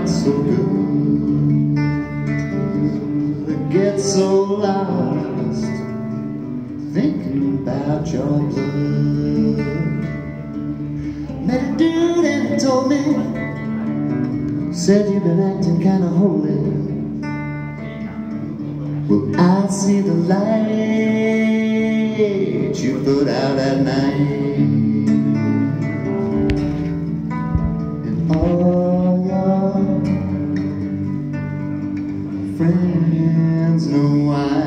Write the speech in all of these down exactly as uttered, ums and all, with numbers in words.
not so good. I get so lost thinking about your blood. Met a dude and he told me, said you've been acting kinda holy. Well, I see the light you put out at night, and all your friends know why.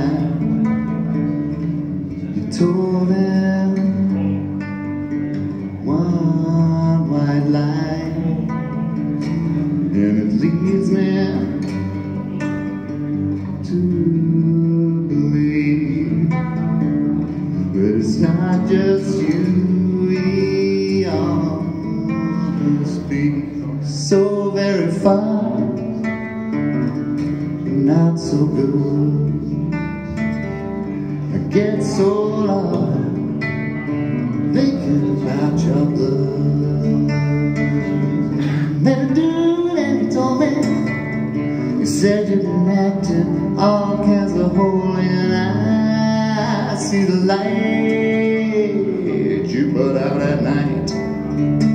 You told them one white lie, and it leaves me to believe, but it's not just you. We all must be so very far, not so good. I get so lost thinking about your blood. Met a dude and he told me, he said you've been acting all kinds of holy, and I see the light you put out at night.